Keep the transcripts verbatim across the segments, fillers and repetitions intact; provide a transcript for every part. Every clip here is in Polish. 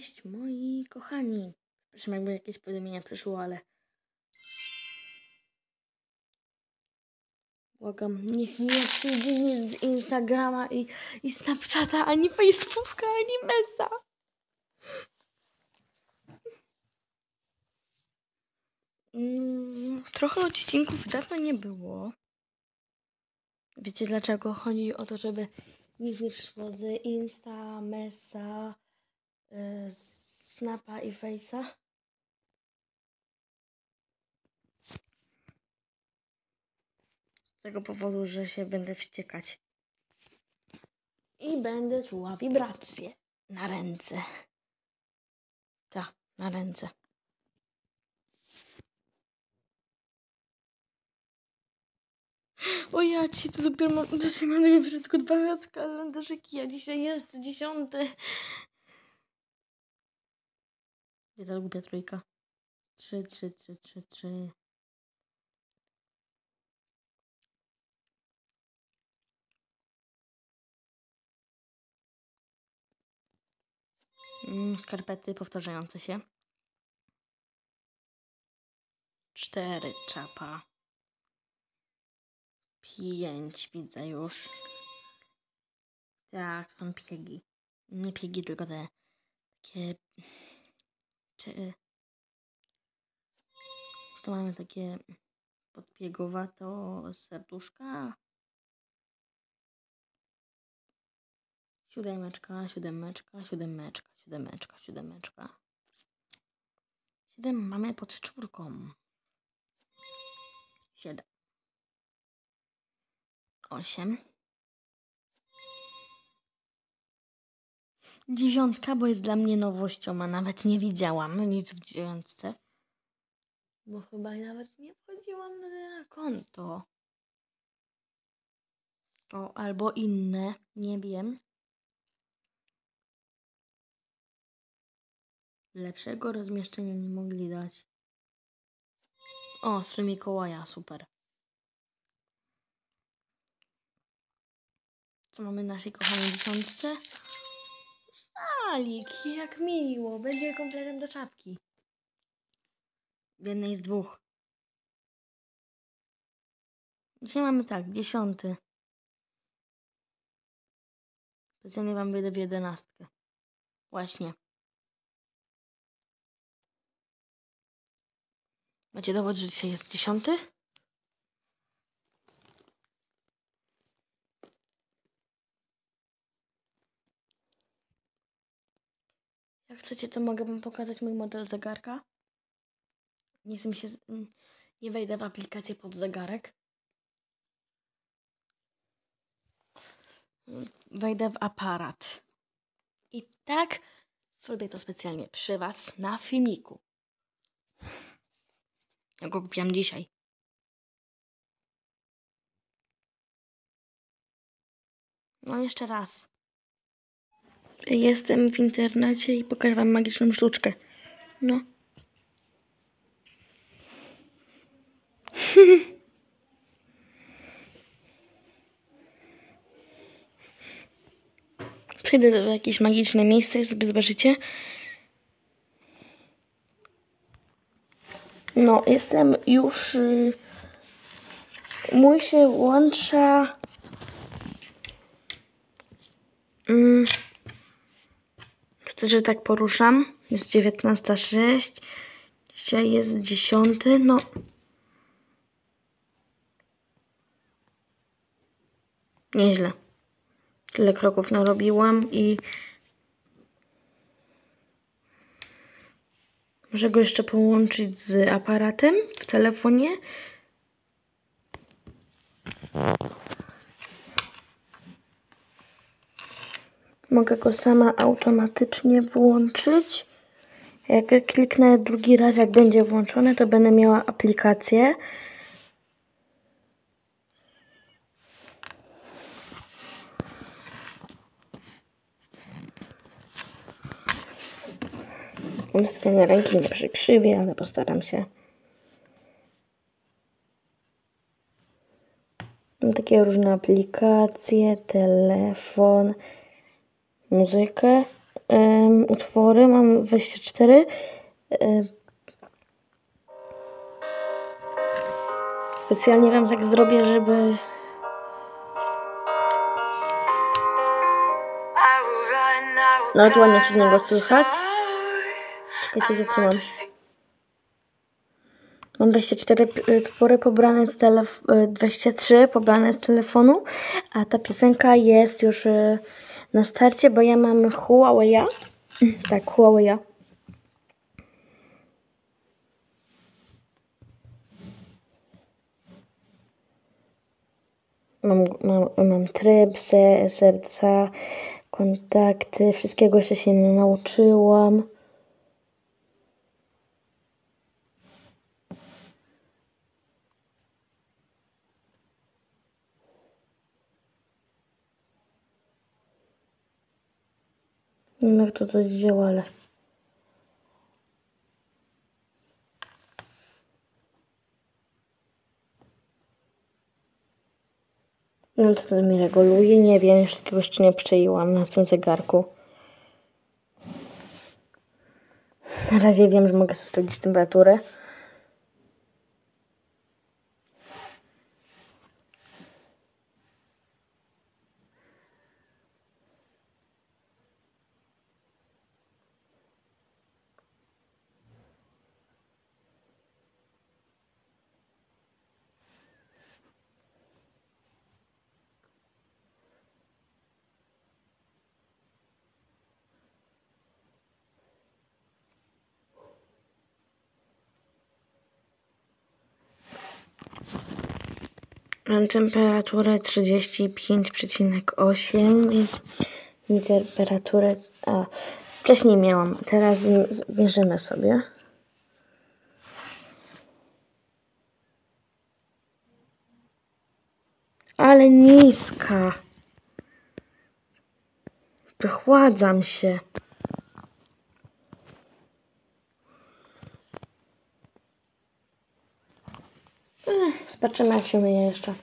Cześć moi kochani. Przepraszam, jakby jakieś powiadomienia przyszło, ale błagam, niech nie przyjdzie nic z Instagrama i, i Snapchata, ani Facebooka, ani Messa. Mm, trochę odcinków dawno nie było. Wiecie dlaczego? Chodzi o to, żeby nic nie przyszło z Insta, Messa, yy, Snapa i Face'a. Z tego powodu, że się będę wściekać. I będę czuła wibracje na ręce. Tak, na ręce. O ja ci, to dopiero mam, dzisiaj mam dopiero tylko dwa kalendarzyki, a dzisiaj jest dziesiąty. Gdzie ta głupia trójka? Trzy, trzy, trzy, trzy, trzy. Mm, skarpety powtarzające się. Cztery czapa. Pięć widzę już. Tak, są piegi. Nie piegi, tylko te takie... Czy... To mamy takie podpiegowato serduszka. Siódemeczka, siódemeczka, siódemeczka, siódemeczka, siódemeczka. Siedem mamy pod czwórką. Siedem. Osiem. Dziewiątka, bo jest dla mnie nowością, a nawet nie widziałam nic w dziewiątce. Bo chyba nawet nie wchodziłam na konto. O, albo inne, nie wiem. Lepszego rozmieszczenia nie mogli dać. O, strój Mikołaja, super. Co mamy w naszej kochanej dziesiątce? Szalik, jak miło. Będzie kompletem do czapki. W jednej z dwóch. Dzisiaj mamy tak, dziesiąty. Specjalnie wam wyjdę w jedenastkę. Właśnie. Macie dowód, że dzisiaj jest dziesiąty? Jak chcecie, to mogę wam pokazać mój model zegarka. Nie chcę mi się... Z... Nie wejdę w aplikację pod zegarek. Wejdę w aparat. I tak zrobię to specjalnie przy was na filmiku. Ja go kupiłam dzisiaj. No jeszcze raz. Jestem w internecie i pokażę wam magiczną sztuczkę. No. Przejdę do jakieś magiczne miejsce i sobie zobaczycie. No, jestem już... Yy, mój się łącza... Yy, że tak poruszam. Jest dziewiętnasta sześć. Dzisiaj jest dziesiąty. No. Nieźle. Tyle kroków narobiłam i... Muszę go jeszcze połączyć z aparatem w telefonie. Mogę go sama automatycznie włączyć. Jak kliknę drugi raz, jak będzie włączone, to będę miała aplikację. Specjalnie ręki nie przykrzywię, ale postaram się. Mam takie różne aplikacje, telefon, muzykę, um, utwory, mam dwadzieścia cztery. Um, specjalnie wam tak zrobię, żeby... Nawet ładnie przez niego słychać. Czekajcie, zatrzymam. Mam dwadzieścia cztery utwory pobrane z telefonu, dwadzieścia trzy pobrane z telefonu, a ta piosenka jest już na starcie, bo ja mam Huawei'a. Tak, Huawei'a. Mam, mam, mam tryb, serca, kontakty, wszystkiego jeszcze się nauczyłam. Nie wiem, jak to to działa, ale... No to mi reguluje, nie wiem, wszystkiego jeszcze nie przejęłam na tym zegarku. Na razie wiem, że mogę sobie sprawdzić temperaturę. Mam temperaturę trzydzieści pięć przecinek osiem, więc mi temperaturę... A, wcześniej miałam, teraz zmierzymy sobie. Ale niska. Wychładzam się. Ech, zobaczymy, jak się myje jeszcze.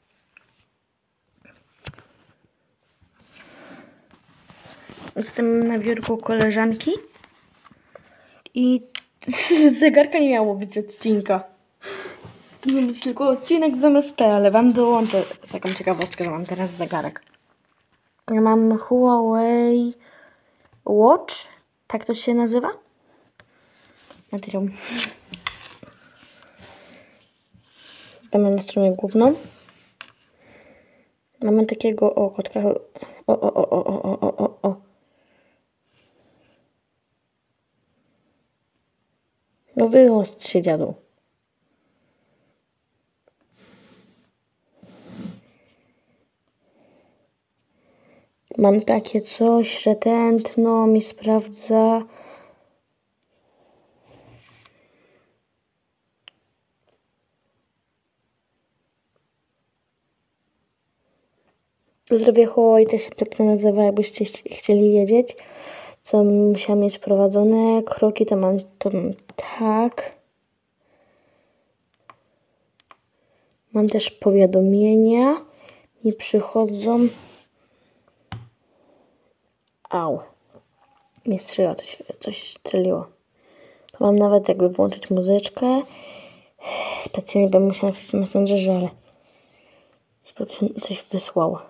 Jestem na biurku koleżanki i zegarka nie miało być odcinka. Miał być tylko odcinek z M S P, ale wam dołączę taką ciekawostkę, że mam teraz zegarek. Ja mam Huawei Watch, tak to się nazywa? Materiał. Mamy na stronę główną. Mamy takiego o kotka. O, o, o, o, o, o, o, o. No wyostrz się, dziadu. Mam takie coś, że tętno mi sprawdza. Zdrowie Huawei też się tak nazywa, jakbyście chcieli wiedzieć, co musiałam mieć prowadzone. Kroki to mam, to mam tak. Mam też powiadomienia. Mi przychodzą. Au. Mnie strzela, coś, coś strzeliło. To mam nawet jakby włączyć muzyczkę. Specjalnie bym musiała napisać w Messengerze, ale coś wysłało.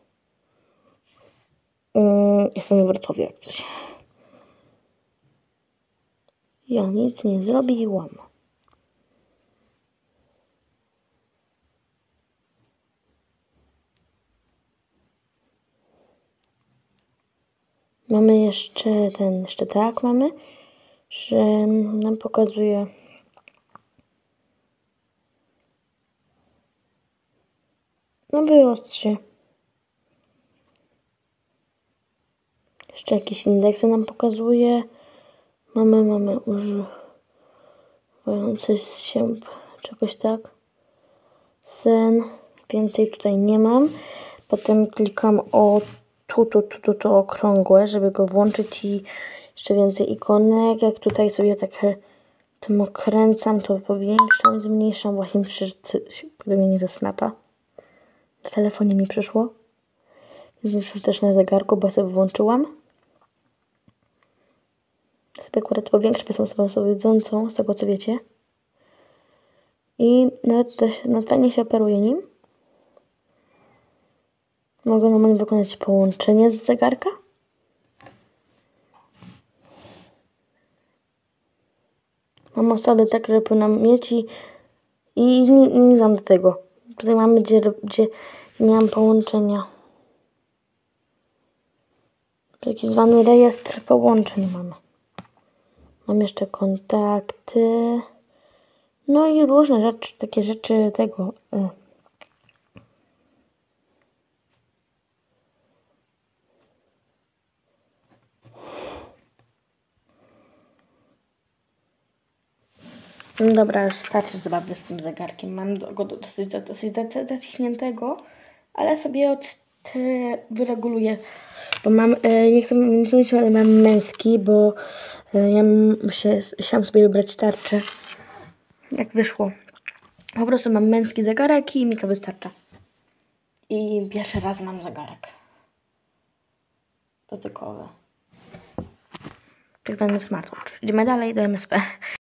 Mm, jestem w Wrocławiu jak coś. Ja nic nie zrobiłam. Mamy jeszcze ten, jeszcze tak mamy, że nam pokazuje no wyostrze. Jeszcze jakieś indeksy nam pokazuje. Mamy, mamy używający się czegoś tak. Sen. Więcej tutaj nie mam. Potem klikam o tu, tu, tu, tu, tu okrągłe, żeby go włączyć i jeszcze więcej ikonek. Jak tutaj sobie tak tym okręcam, to powiększam, zmniejszam. Właśnie przyszło powiadomienie ze Snapa. W telefonie mi przyszło. Więc mi przyszło też na zegarku, bo sobie włączyłam. Sobie akurat powiększę, jestem osobą słabowidzącą, z tego co wiecie. I nawet, też, nawet fajnie się operuje nim. Mogę normalnie wykonać połączenie z zegarka. Mam osoby tak, żeby powinnam mieć i, i nie, nie znam do tego. Tutaj mamy, gdzie, gdzie miałam połączenia. Taki zwany rejestr połączeń mamy. Mam jeszcze kontakty. No i różne rzeczy, takie rzeczy tego. Y. No dobra, już starczy zabawy z tym zegarkiem. Mam go dosyć, dosyć zaciśniętego, ale sobie od te wyreguluję. Bo mam, e, nie chcę mówić, ale mam męski, bo e, ja się, chciałam sobie wybrać tarczę. Jak wyszło. Po prostu mam męski zegarek i mi to wystarcza. I pierwszy raz mam zegarek dotykowy. Tak zwany smartwatch. Idziemy dalej do M S P.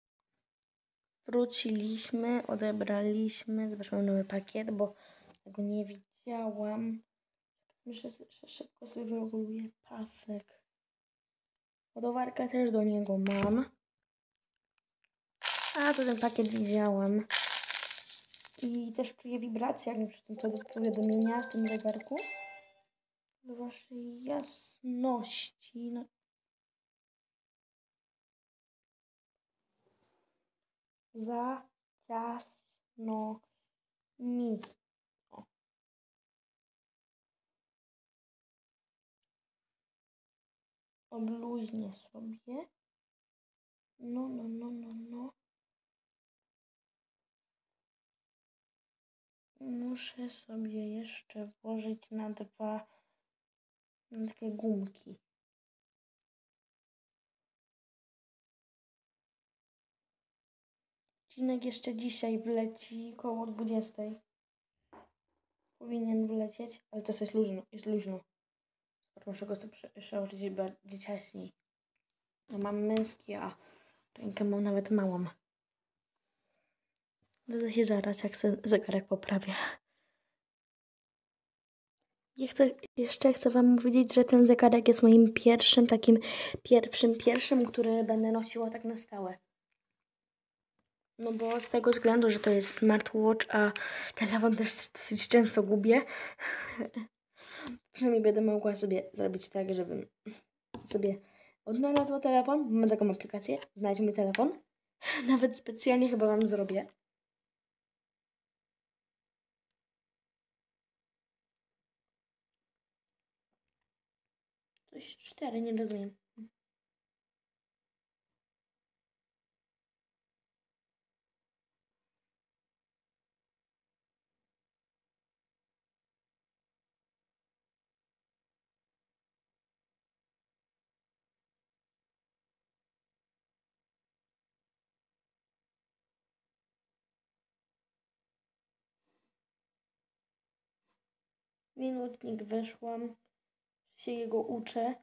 Wróciliśmy, odebraliśmy, zobaczymy nowy pakiet, bo tego nie widziałam. Myślę, że szybko sobie wyreguluję pasek. Ładowarkę też do niego mam. A, to ten pakiet widziałam. I też czuję wibrację, jak mi przychodzą powiadomienia w tym zegarku. Do waszej jasności. No. Za ciasno mi. O. Obluźnię sobie. No, no, no, no, no. Muszę sobie jeszcze włożyć na dwa, na dwie gumki. Odcinek jeszcze dzisiaj wleci koło dwudziestej. Powinien wlecieć, ale to jest luźno. Jest luźno. Muszę go sobie przełożyć bardziej ciaśniej. No, mam męski, a rękę mam nawet małą. Doda się zaraz, jak sobie zegarek poprawię. I chcę, jeszcze chcę wam powiedzieć, że ten zegarek jest moim pierwszym, takim pierwszym, pierwszym, który będę nosiła tak na stałe. No bo z tego względu, że to jest smartwatch, a telefon też dosyć często gubię. Przynajmniej będę mogła sobie zrobić tak, żebym sobie odnalazła telefon. Mam taką aplikację, znajdź mój telefon. Nawet specjalnie chyba wam zrobię. Coś cztery, nie rozumiem. Minutnik weszłam, się jego uczę.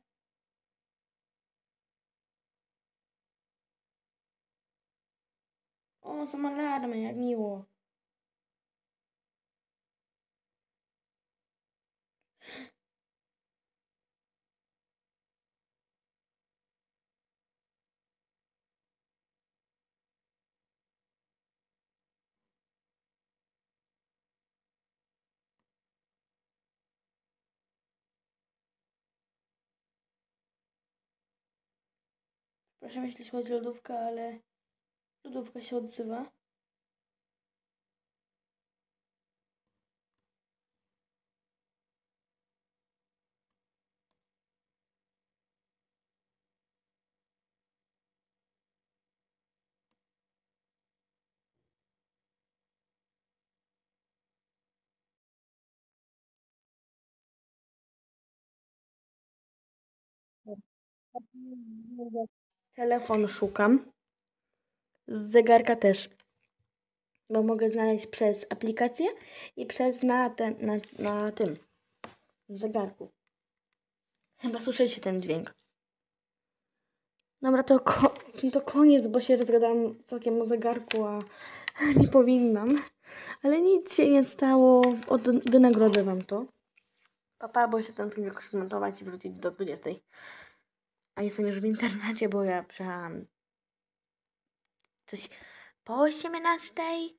O, są alarmy, jak miło. Proszę myśleć chodzi o lodówkę, ale lodówka się odzywa. Telefon szukam. Z zegarka też. Bo mogę znaleźć przez aplikację i przez na, ten, na, na tym zegarku. Chyba słyszycie ten dźwięk. Dobra, to, ko to koniec, bo się rozgadałam całkiem o zegarku, a nie powinnam. Ale nic się nie stało. Od wynagrodzę wam to. Papa, bo się ten film tylko zmontować i wrzucić do dwudziestej. A jestem już w internecie, bo ja przejechałam coś po osiemnastej.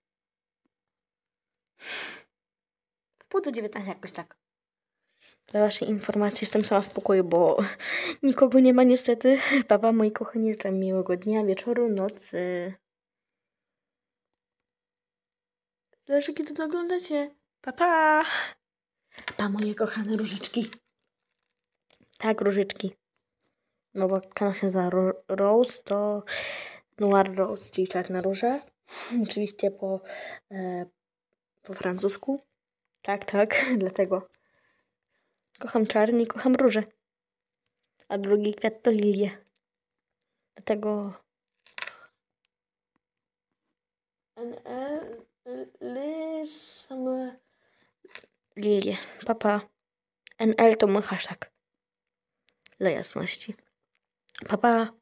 W pół do dziewiętnastej jakoś tak. Dla waszej informacji jestem sama w pokoju, bo nikogo nie ma niestety. Papa, moi kochani, życzę miłego dnia, wieczoru, nocy. Zależy, kiedy to oglądacie. Pa, pa! Pa, moje kochane różyczki. Tak, różyczki. No bo kanał się za ro Rose, to Noir Rose, czyli czarna róża. Oczywiście po, e, po francusku. Tak, tak, dlatego kocham czarny i kocham róże. A drugi kwiat to lilię. Dlatego N L Lys same lilie. Papa. N L to mój hashtag. Dla jasności. Papa.